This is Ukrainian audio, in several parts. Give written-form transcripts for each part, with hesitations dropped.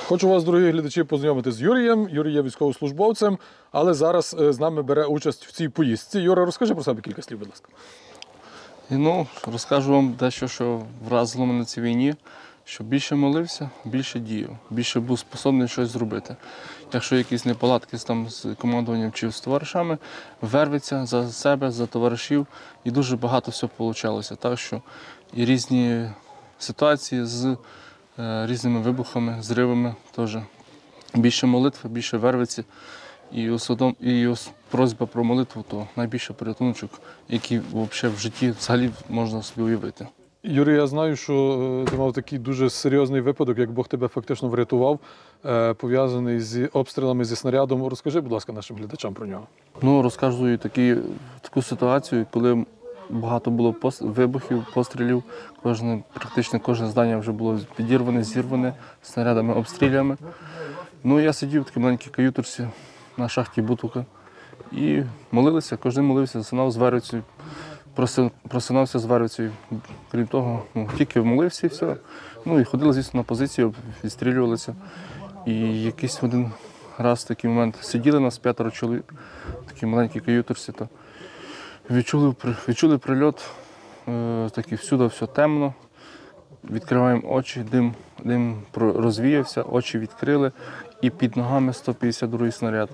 Хочу вас, дорогі глядачі, познайомити з Юрієм. Юрій є військовослужбовцем, але зараз з нами бере участь в цій поїздці. Юра, розкажи про себе кілька слів, будь ласка. Розкажу вам дещо, що вразило мене на цій війні, що більше молився, більше діяв, більше був способний щось зробити. Якщо якісь неполадки з командуванням чи з товаришами, верветься за себе, за товаришів, і дуже багато всього вийшло. Так що і різні ситуації з різними вибухами, зривами теж. Більше молитви, більше верветься. І просьба про молитву – то найбільший порятунок, який взагалі в житті взагалі можна собі уявити. Юрій, я знаю, що ти мав такий дуже серйозний випадок, як Бог тебе фактично врятував, пов'язаний з обстрілами зі снарядом. Розкажи, будь ласка, нашим глядачам про нього. Розказую таку ситуацію, коли багато було вибухів, пострілів, практично кожне здання вже було підірване, зірване снарядами, обстрілями. Я сидів в такій маленькій каютурці на шахті Бутука і молився, кожен молився, засинав з вервицею, просинався з вервицею. Крім того, тільки молився і все. І ходили, звісно, на позицію, відстрілювалися. І якийсь один раз такий момент сиділи нас 5 чоловік в такій маленькій каютурці, то відчули прильот, всюди все темно, відкриваємо очі, дим розвіявся, очі відкрили і під ногами 152-й снаряд.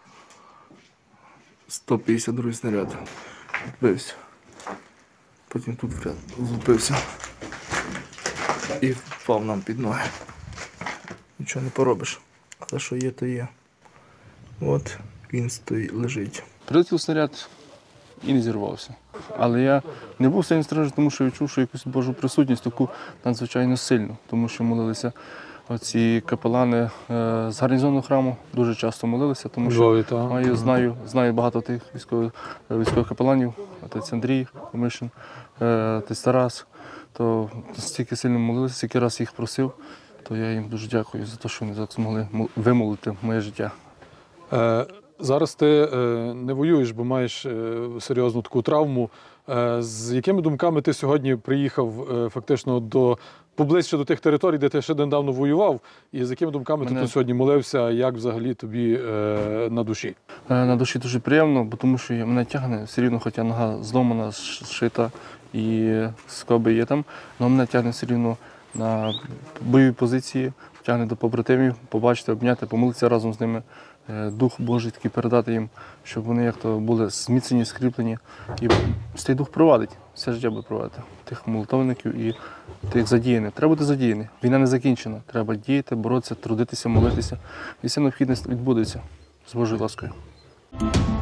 152-й снаряд відбився. Потім тут злупився і впав нам під ноги. Нічого не поробиш, але що є, то є. От він лежить. Прилетів снаряд і не зірвався. Але я не був сильно страждав, тому що відчув, що якусь Божу присутність таку надзвичайно сильну, тому що молилися оці капелани з гарнізонного храму, дуже часто молилися, тому що знаю багато тих військових капеланів, отець Андрій Комишин, отець Тарас, то стільки сильно молилися, стільки раз їх просив, то я їм дуже дякую за те, що вони так змогли вимолити моє життя. Зараз ти не воюєш, бо маєш серйозну таку травму. З якими думками ти сьогодні приїхав фактично поближче до тих територій, де ти ще недавно воював, і з якими думками ти тут сьогодні молився, як взагалі тобі на душі? На душі дуже приємно, тому що мене тягне все рівно, хоча нога зломана, зшита і скоби є там, але мене тягне все рівно на бойові позиції, тягне до побратимів, побачити, обняти, помолитися разом з ними. Дух Божий такий передати їм, щоб вони як-то були зміцнені, скріплені. І цей дух провадить, все життя буде провадити. Тих молитовників і тих задіяних. Треба бути задіяний. Війна не закінчена. Треба діяти, боротися, трудитися, молитися. І все необхідне відбудеться з Божою ласкою.